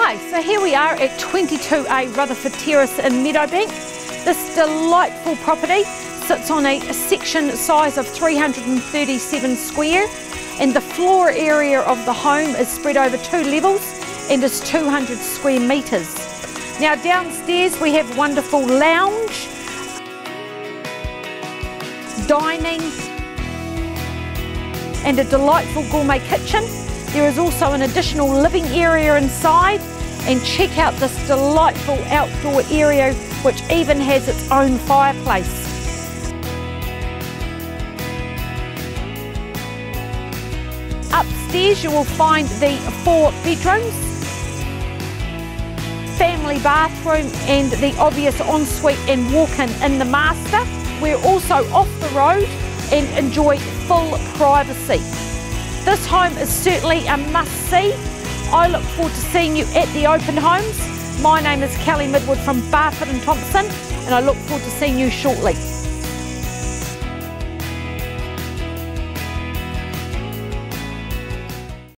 Hi, so here we are at 22A Rutherford Terrace in Meadowbank. This delightful property sits on a section size of 337 square, and the floor area of the home is spread over 2 levels and is 200 square metres. Now downstairs we have wonderful lounge, dining and a delightful gourmet kitchen. There is also an additional living area inside, and check out this delightful outdoor area which even has its own fireplace. Upstairs you will find the 4 bedrooms, family bathroom and the obvious ensuite and walk-in in the master. We're also off the road and enjoy full privacy. This home is certainly a must-see. I look forward to seeing you at the open homes. My name is Kelly Midwood from Barfoot and Thompson, and I look forward to seeing you shortly.